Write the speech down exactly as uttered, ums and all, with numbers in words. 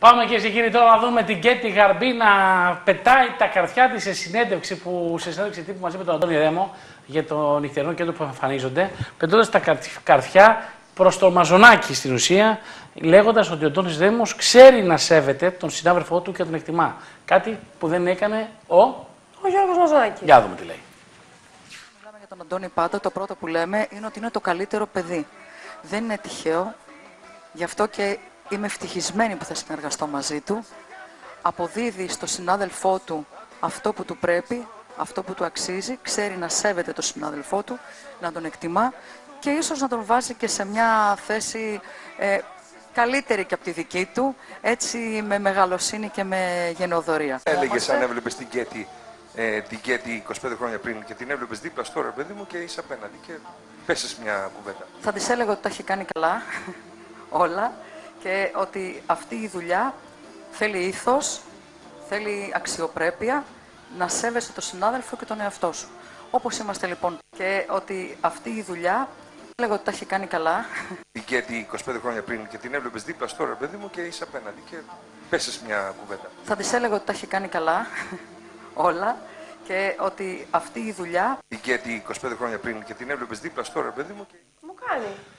Πάμε κυρίες και κύριοι τώρα να δούμε την Κέτη Γαρμπή να πετάει τα καρφιά της σε συνέντευξη, που, σε συνέντευξη τύπου μαζί με τον Αντώνη Ρέμο για το νυχτερινό κέντρο που εμφανίζονται, πετώντας τα καρφιά προς το Μαζονάκι στην ουσία, λέγοντας ότι ο Αντώνης Ρέμος ξέρει να σέβεται τον συνάδελφό του και τον εκτιμά. Κάτι που δεν έκανε ο, ο Γιώργος Μαζονάκης. Για δούμε τι λέει. Μιλάμε για τον Αντώνη πάντα. Το πρώτο που λέμε είναι ότι είναι το καλύτερο παιδί. Δεν είναι τυχαίο. Γι' αυτό και είμαι ευτυχισμένη που θα συνεργαστώ μαζί του. Αποδίδει στο συνάδελφό του αυτό που του πρέπει, αυτό που του αξίζει. Ξέρει να σέβεται τον συνάδελφό του, να τον εκτιμά και ίσως να τον βάζει και σε μια θέση ε, καλύτερη και από τη δική του, έτσι με μεγαλοσύνη και με γενναιοδωρία. Έλεγες αν έβλεπες την Κέτη, ε, την Κέτη είκοσι πέντε χρόνια πριν και την έβλεπες δίπλα στο τώρα, παιδί μου, και είσαι απέναντι και πέσες μια κουβέντα. Θα της έλεγα ότι τα έχει κάνει καλά όλα και ότι αυτή η δουλειά θέλει ήθος, θέλει αξιοπρέπεια, να σέβεσαι τον συνάδελφο και τον εαυτό σου. Όπως είμαστε λοιπόν, και ότι αυτή η δουλειά έλεγα ότι τα έχει κάνει καλά. Την Κέτη είκοσι πέντε χρόνια πριν και την έβλεπες δίπλα στο τώρα, παιδί μου, και είσαι απέναντι και πέσες μια κουβέντα. Θα της έλεγα ότι τα έχει κάνει καλά όλα και ότι αυτή η δουλειά... Την Κέτη είκοσι πέντε χρόνια πριν και την έβλεπες δίπλα στο τώρα, παιδί μου, και... Μου κάνει.